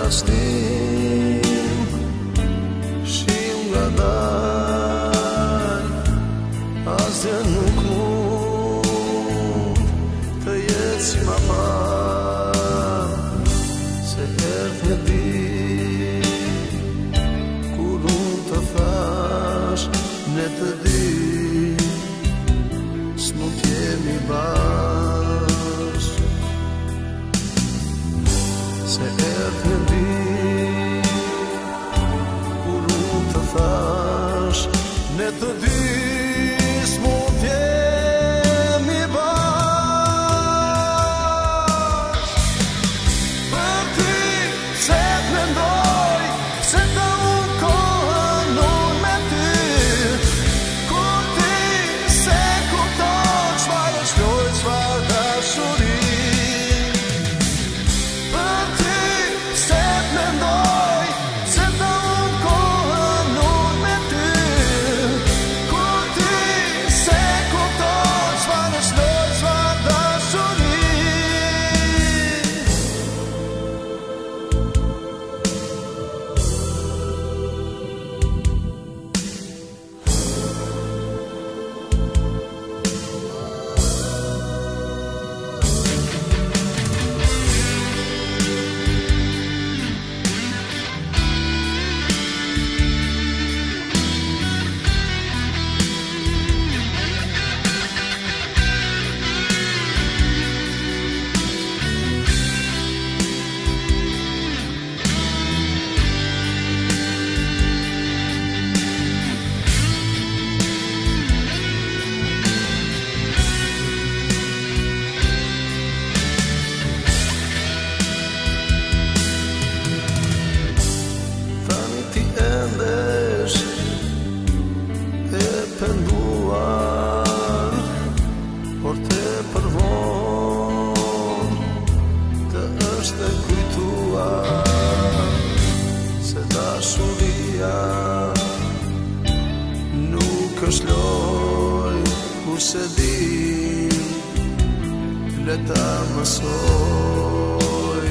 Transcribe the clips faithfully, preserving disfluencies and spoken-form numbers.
rastin shim nga dal asgjë nuk mund të jetë si ma parë se erdh një ditë kur unë të thash ne të dy s'mund t'jemi bashkë. Se erdh një ditë kur unë të thash ne të dy s'mund t'jemi bashkë. Për ty se t'mendoj se të unë kohën unë me ty, kur ti se kupton çfarë është lojë, çfarë dashuri. Penduar, por te përvon të është e kujtuar se dashuria nuk është loj, kurse di le ta mësoj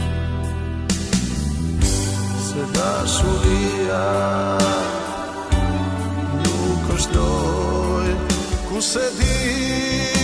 se dashuria nuk është loj, ku se di